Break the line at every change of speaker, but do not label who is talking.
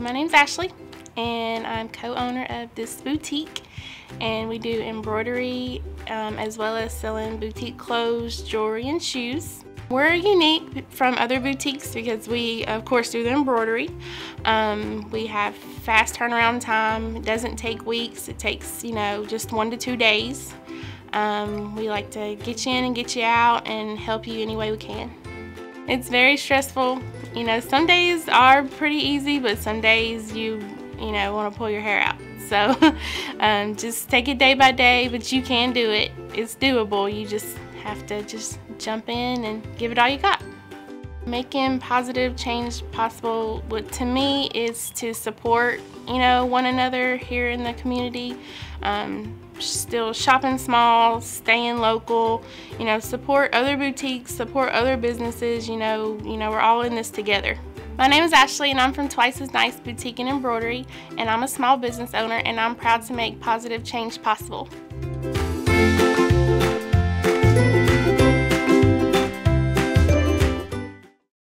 My name's Ashley, and I'm co-owner of this boutique, and we do embroidery as well as selling boutique clothes, jewelry, and shoes. We're unique from other boutiques because we, of course, do the embroidery. We have fast turnaround time. It doesn't take weeks. It takes, just 1 to 2 days. We like to get you in and get you out and help you any way we can. It's very stressful. Some days are pretty easy, but some days you want to pull your hair out. So just take it day by day, but you can do it. It's doable. You just have to just jump in and give it all you got. Making positive change possible, to me, is to support, one another here in the community. Still shopping small, staying local, support other boutiques, support other businesses, we're all in this together. My name is Ashley, and I'm from Twice's Nice Boutique and Embroidery, and I'm a small business owner, and I'm proud to make positive change possible.